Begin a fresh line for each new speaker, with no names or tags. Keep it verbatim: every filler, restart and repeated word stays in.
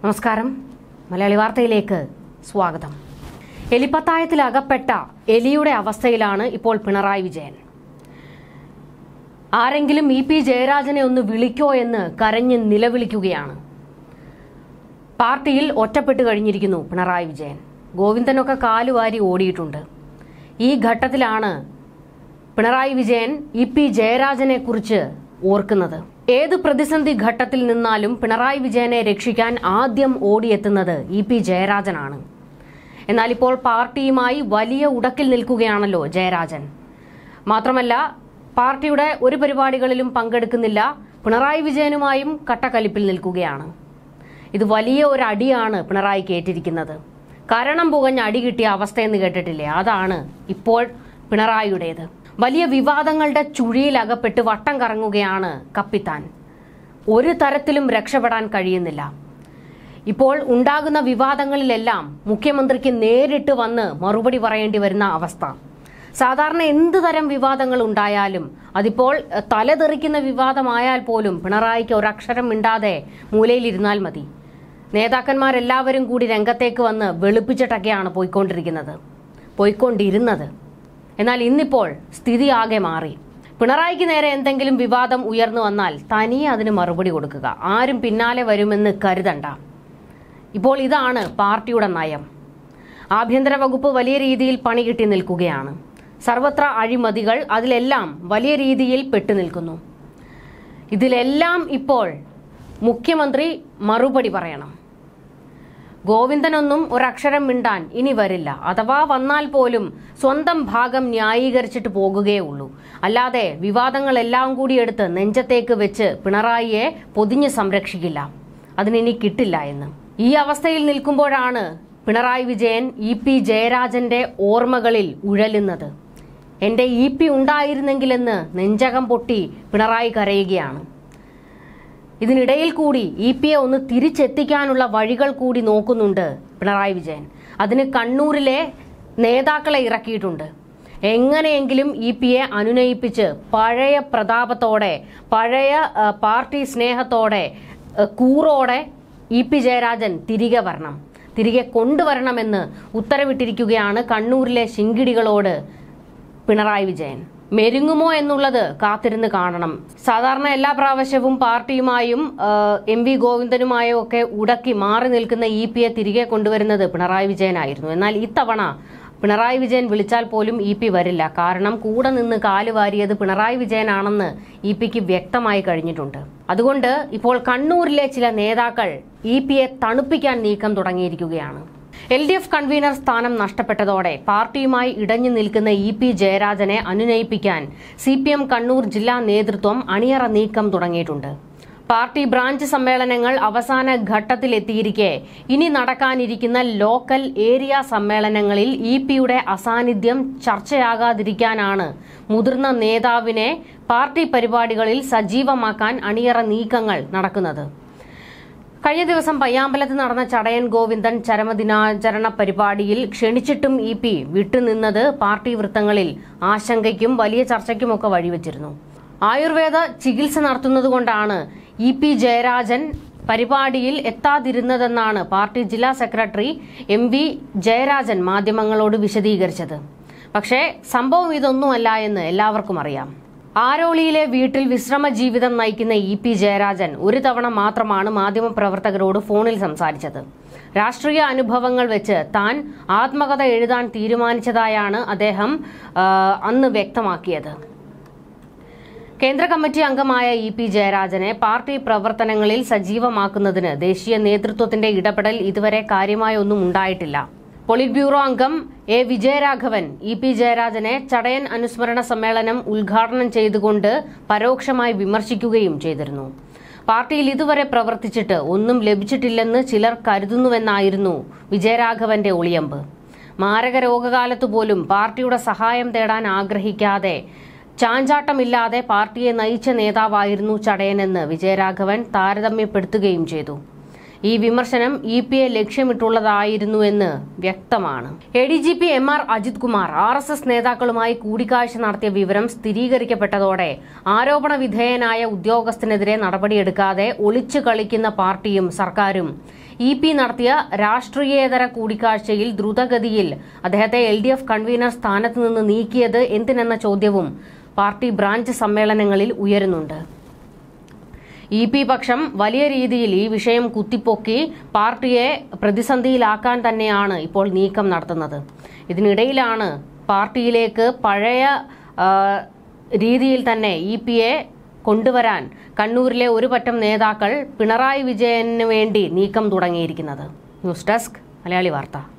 നമസ്കാരം. മലയാളി വാർത്തയിലേക്ക് സ്വാഗതം. എലിപ്പത്തായത്തിൽ അകപ്പെട്ട എലിയുടെ അവസ്ഥയിലാണ് ഇപ്പോൾ പിണറായി വിജയൻ. ആരെങ്കിലും ഇ പി ജയരാജനെ ഒന്ന് വിളിക്കോ എന്ന് കരഞ്ഞ് നിലവിളിക്കുകയാണ്. പാർട്ടിയിൽ ഒറ്റപ്പെട്ട് കഴിഞ്ഞിരിക്കുന്നു പിണറായി വിജയൻ. ഗോവിന്ദനൊക്കെ കാലുവാരി ഓടിയിട്ടുണ്ട്. ഈ ഘട്ടത്തിലാണ് പിണറായി വിജയൻ ഇ പി ജയരാജനെ കുറിച്ച് ഓർക്കുന്നത്. ഏത് പ്രതിസന്ധി ഘട്ടത്തിൽ നിന്നാലും പിണറായി വിജയനെ രക്ഷിക്കാൻ ആദ്യം ഓടിയെത്തുന്നത് ഇ പി ജയരാജനാണ്. എന്നാൽ ഇപ്പോൾ പാർട്ടിയുമായി വലിയ ഉടക്കിൽ നിൽക്കുകയാണല്ലോ ജയരാജൻ. മാത്രമല്ല, പാർട്ടിയുടെ ഒരു പരിപാടികളിലും പങ്കെടുക്കുന്നില്ല. പിണറായി വിജയനുമായും കട്ടക്കലിപ്പിൽ നിൽക്കുകയാണ്. ഇത് വലിയ ഒരു അടിയാണ് പിണറായിക്ക് ഏറ്റിരിക്കുന്നത്. കാരണം പുകഞ്ഞ് അടി കിട്ടിയ അവസ്ഥയെന്ന് കേട്ടിട്ടില്ലേ? അതാണ് ഇപ്പോൾ പിണറായിയുടേത്. വലിയ വിവാദങ്ങളുടെ ചുഴിയിലകപ്പെട്ട് വട്ടം കറങ്ങുകയാണ് കപ്പിത്താൻ. ഒരു തരത്തിലും രക്ഷപ്പെടാൻ കഴിയുന്നില്ല. ഇപ്പോൾ ഉണ്ടാകുന്ന വിവാദങ്ങളിലെല്ലാം മുഖ്യമന്ത്രിക്ക് നേരിട്ട് വന്ന് മറുപടി പറയേണ്ടി വരുന്ന അവസ്ഥ. സാധാരണ എന്ത് തരം വിവാദങ്ങൾ ഉണ്ടായാലും അതിപ്പോൾ തലതെറിക്കുന്ന വിവാദമായാൽ പോലും പിണറായിക്ക് ഒരക്ഷരം മിണ്ടാതെ മൂലയിലിരുന്നാൽ മതി. നേതാക്കന്മാരെല്ലാവരും കൂടി രംഗത്തേക്ക് വന്ന് വെളുപ്പിച്ചിട്ടൊക്കെയാണ് പോയിക്കൊണ്ടിരിക്കുന്നത് പോയിക്കൊണ്ടിരുന്നത് എന്നാൽ ഇന്നിപ്പോൾ സ്ഥിതി ആകെ മാറി. പിണറായിക്ക് നേരെ എന്തെങ്കിലും വിവാദം ഉയർന്നു വന്നാൽ തനിയെ അതിന് മറുപടി കൊടുക്കുക. ആരും പിന്നാലെ വരുമെന്ന് കരുതണ്ട. ഇപ്പോൾ ഇതാണ് പാർട്ടിയുടെ നയം. ആഭ്യന്തര വകുപ്പ് വലിയ രീതിയിൽ പണി കിട്ടി നിൽക്കുകയാണ്. സർവത്ര അഴിമതികൾ, അതിലെല്ലാം വലിയ രീതിയിൽ പെട്ടുനിൽക്കുന്നു. ഇതിലെല്ലാം ഇപ്പോൾ മുഖ്യമന്ത്രി മറുപടി പറയണം. ഗോവിന്ദനൊന്നും ഒരക്ഷരം മിണ്ടാൻ ഇനി വരില്ല. അഥവാ വന്നാൽ പോലും സ്വന്തം ഭാഗം ന്യായീകരിച്ചിട്ട് പോകുകയേ ഉള്ളൂ. അല്ലാതെ വിവാദങ്ങളെല്ലാം കൂടി എടുത്ത് നെഞ്ചത്തേക്ക് വെച്ച് പിണറായിയെ പൊതിഞ്ഞ് സംരക്ഷിക്കില്ല. അതിനി കിട്ടില്ല എന്ന്. ഈ അവസ്ഥയിൽ നിൽക്കുമ്പോഴാണ് പിണറായി വിജയൻ ഇ പി ജയരാജന്റെ ഓർമ്മകളിൽ ഉഴലുന്നത്. എന്റെ ഇ പി ഉണ്ടായിരുന്നെങ്കിലെന്ന് നെഞ്ചകം പൊട്ടി പിണറായി കരയുകയാണ്. ഇതിനിടയിൽ കൂടി ഇ പിയെ ഒന്ന് തിരിച്ചെത്തിക്കാനുള്ള വഴികൾ കൂടി നോക്കുന്നുണ്ട് പിണറായി വിജയൻ. അതിന് കണ്ണൂരിലെ നേതാക്കളെ ഇറക്കിയിട്ടുണ്ട്. എങ്ങനെയെങ്കിലും ഇ പിയെ അനുനയിപ്പിച്ച് പഴയ പ്രതാപത്തോടെ, പഴയ പാർട്ടി സ്നേഹത്തോടെ, കൂറോടെ ഇ പി ജയരാജൻ തിരികെ വരണം, തിരികെ കൊണ്ടുവരണമെന്ന് ഉത്തരവിട്ടിരിക്കുകയാണ് കണ്ണൂരിലെ ശിങ്കിടികളോട് പിണറായി വിജയൻ. മെരുങ്ങുമോ എന്നുള്ളത് കാത്തിരുന്ന് കാണണം. സാധാരണ എല്ലാ പ്രാവശ്യവും പാർട്ടിയുമായും എം വി ഗോവിന്ദനുമായും ഒക്കെ ഉടക്കി മാറി നിൽക്കുന്ന ഇ പിയെ തിരികെ കൊണ്ടുവരുന്നത് പിണറായി വിജയനായിരുന്നു. എന്നാൽ ഇത്തവണ പിണറായി വിജയൻ വിളിച്ചാൽ പോലും ഇ പി വരില്ല. കാരണം കൂടെ നിന്ന് കാലുവാരിയത് പിണറായി വിജയനാണെന്ന് ഇ പിക്ക് വ്യക്തമായി കഴിഞ്ഞിട്ടുണ്ട്. അതുകൊണ്ട് ഇപ്പോൾ കണ്ണൂരിലെ ചില നേതാക്കൾ ഇ പിയെ തണുപ്പിക്കാൻ നീക്കം തുടങ്ങിയിരിക്കുകയാണ്. എൽ ഡി എഫ് കൺവീനർ സ്ഥാനം നഷ്ടപ്പെട്ടതോടെ പാർട്ടിയുമായി ഇടഞ്ഞു നിൽക്കുന്ന ഇ പി ജയരാജനെ അനുനയിപ്പിക്കാൻ സി പി എം കണ്ണൂർ ജില്ലാ നേതൃത്വം അണിയറ നീക്കം തുടങ്ങിയിട്ടുണ്ട്. പാർട്ടി ബ്രാഞ്ച് സമ്മേളനങ്ങൾ അവസാന ഘട്ടത്തിലെത്തിയിരിക്കെ ഇനി നടക്കാനിരിക്കുന്ന ലോക്കൽ ഏരിയ സമ്മേളനങ്ങളിൽ ഇ പിയുടെ അസാന്നിധ്യം ചർച്ചയാകാതിരിക്കാനാണ് മുതിർന്ന നേതാവിനെ പാർട്ടി പരിപാടികളിൽ സജീവമാക്കാൻ അണിയറ നീക്കങ്ങൾ നടക്കുന്നത്. കഴിഞ്ഞ ദിവസം പയ്യാമ്പലത്ത് നടന്ന ചടയൻ ഗോവിന്ദൻ ചരമദിനാചരണ പരിപാടിയിൽ ക്ഷണിച്ചിട്ടും ഇ പി വിട്ടുനിന്നത് പാർട്ടി വൃത്തങ്ങളിൽ ആശങ്കയ്ക്കും വലിയ ചർച്ചയ്ക്കുമൊക്കെ വഴിവെച്ചിരുന്നു. ആയുർവേദ ചികിത്സ നടത്തുന്നതുകൊണ്ടാണ് ഇ പി ജയരാജൻ പരിപാടിയിൽ എത്താതിരുന്നതെന്നാണ് പാർട്ടി ജില്ലാ സെക്രട്ടറി എം വി ജയരാജൻ മാധ്യമങ്ങളോട് വിശദീകരിച്ചത്. പക്ഷേ സംഭവം ഇതൊന്നുമല്ല എന്ന് എല്ലാവർക്കും അറിയാം. ആരോളിയിലെ വീട്ടിൽ വിശ്രമ ജീവിതം നയിക്കുന്ന ഇ പി ജയരാജൻ ഒരു തവണ മാത്രമാണ് മാധ്യമപ്രവർത്തകരോട് ഫോണിൽ സംസാരിച്ചത്. രാഷ്ട്രീയ അനുഭവങ്ങൾ വെച്ച് താൻ ആത്മകഥ എഴുതാൻ തീരുമാനിച്ചതായാണ് അദ്ദേഹം അന്ന് വ്യക്തമാക്കിയത്. കേന്ദ്ര കമ്മിറ്റി അംഗമായ ഇ പി ജയരാജനെ പാർട്ടി പ്രവർത്തനങ്ങളിൽ സജീവമാക്കുന്നതിന് ദേശീയ നേതൃത്വത്തിന്റെ ഇടപെടൽ ഇതുവരെ കാര്യമായ ഒന്നും ഉണ്ടായിട്ടില്ല. പോളിറ്റ് ബ്യൂറോ അംഗം എ വിജയരാഘവൻ ഇ പി ജയരാജനെ ചടയൻ അനുസ്മരണ സമ്മേളനം ഉദ്ഘാടനം ചെയ്തുകൊണ്ട് പരോക്ഷമായി വിമർശിക്കുകയും ചെയ്തിരുന്നു. പാർട്ടിയിൽ ഇതുവരെ പ്രവർത്തിച്ചിട്ട് ഒന്നും ലഭിച്ചിട്ടില്ലെന്ന് ചിലർ കരുതുന്നുവെന്നായിരുന്നു വിജയരാഘവന്റെ ഒളിയമ്പ്. മാരക രോഗകാലത്തു പോലും പാർട്ടിയുടെ സഹായം തേടാൻ ആഗ്രഹിക്കാതെ, ചാഞ്ചാട്ടമില്ലാതെ പാർട്ടിയെ നയിച്ച നേതാവായിരുന്നു ചടയനെന്ന് വിജയരാഘവൻ താരതമ്യപ്പെടുത്തുകയും ചെയ്തു. ഈ വിമർശനം ഇ പിയെ ലക്ഷ്യമിട്ടുള്ളതായിരുന്നുവെന്ന് വ്യക്തമാണ്. A D G P M R Ajith Kumar R S S നേതാക്കളുമായി കൂടിക്കാഴ്ച നടത്തിയ വിവരം സ്ഥിരീകരിക്കപ്പെട്ടതോടെ ആരോപണ വിധേയനായ ഉദ്യോഗസ്ഥനെതിരെ നടപടിയെടുക്കാതെ ഒളിച്ചു കളിക്കുന്ന പാർട്ടിയും സർക്കാരും ഇ പി നടത്തിയ രാഷ്ട്രീയേതര കൂടിക്കാഴ്ചയിൽ ദ്രുതഗതിയിൽ അദ്ദേഹത്തെ എൽ ഡി എഫ് കൺവീനർ സ്ഥാനത്ത് നിന്ന് നീക്കിയത് എന്തിനെന്ന ചോദ്യവും പാർട്ടി ബ്രാഞ്ച് സമ്മേളനങ്ങളിൽ ഉയരുന്നുണ്ട്. ഇ പി പക്ഷം വലിയ രീതിയിൽ ഈ വിഷയം കുത്തിപ്പൊക്കി പാർട്ടിയെ പ്രതിസന്ധിയിലാക്കാൻ തന്നെയാണ് ഇപ്പോൾ നീക്കം നടത്തുന്നത്. ഇതിനിടയിലാണ് പാർട്ടിയിലേക്ക് പഴയ രീതിയിൽ തന്നെ ഇ പിയെ കൊണ്ടുവരാൻ കണ്ണൂരിലെ ഒരു പറ്റം നേതാക്കൾ പിണറായി വിജയന് വേണ്ടി നീക്കം തുടങ്ങിയിരിക്കുന്നത്. ന്യൂസ് ഡെസ്ക് മലയാളി വാർത്ത.